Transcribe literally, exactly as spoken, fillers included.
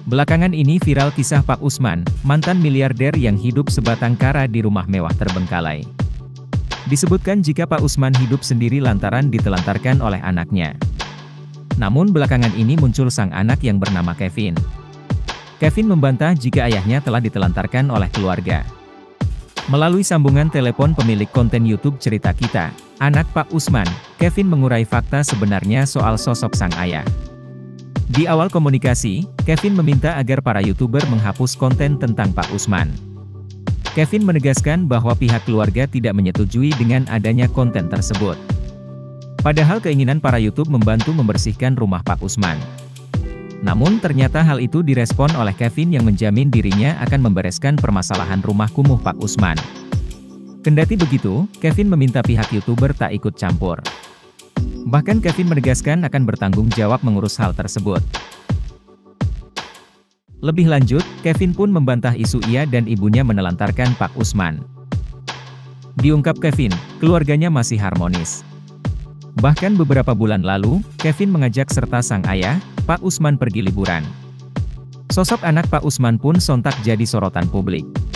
Belakangan ini viral kisah Pak Usman, mantan miliarder yang hidup sebatang kara di rumah mewah terbengkalai. Disebutkan jika Pak Usman hidup sendiri lantaran ditelantarkan oleh anaknya. Namun belakangan ini muncul sang anak yang bernama Kevin. Kevin membantah jika ayahnya telah ditelantarkan oleh keluarga. Melalui sambungan telepon pemilik konten YouTube Cerita Kita, anak Pak Usman, Kevin mengurai fakta sebenarnya soal sosok sang ayah. Di awal komunikasi, Kevin meminta agar para YouTuber menghapus konten tentang Pak Usman. Kevin menegaskan bahwa pihak keluarga tidak menyetujui dengan adanya konten tersebut. Padahal keinginan para YouTube membantu membersihkan rumah Pak Usman. Namun ternyata hal itu direspon oleh Kevin yang menjamin dirinya akan membereskan permasalahan rumah kumuh Pak Usman. Kendati begitu, Kevin meminta pihak YouTuber tak ikut campur. Bahkan Kevin menegaskan akan bertanggung jawab mengurus hal tersebut. Lebih lanjut, Kevin pun membantah isu ia dan ibunya menelantarkan Pak Usman. Diungkap Kevin, keluarganya masih harmonis. Bahkan beberapa bulan lalu, Kevin mengajak serta sang ayah, Pak Usman pergi liburan. Sosok anak Pak Usman pun sontak jadi sorotan publik.